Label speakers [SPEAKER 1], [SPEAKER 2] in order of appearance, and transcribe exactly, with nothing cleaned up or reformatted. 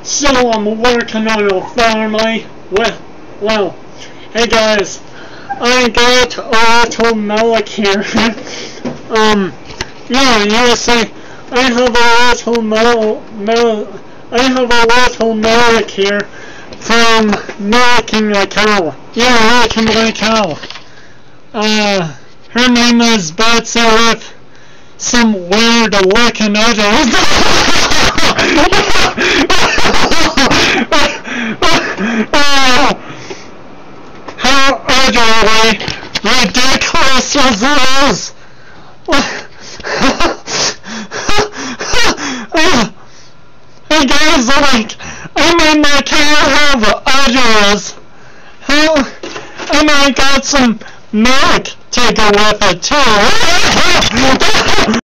[SPEAKER 1] So I'm working on a family. Well, well, hey guys, I got a little milk here. um, yeah, you see, I have a little milk, milk, I have a little milk here from milking a cow. Yeah, milking a cow. Uh, her name is Betsy with some weird looking udders. How utterly ridiculous is this? Hey guys, like, I made my cow have udders. How? And I got some milk to go with it too.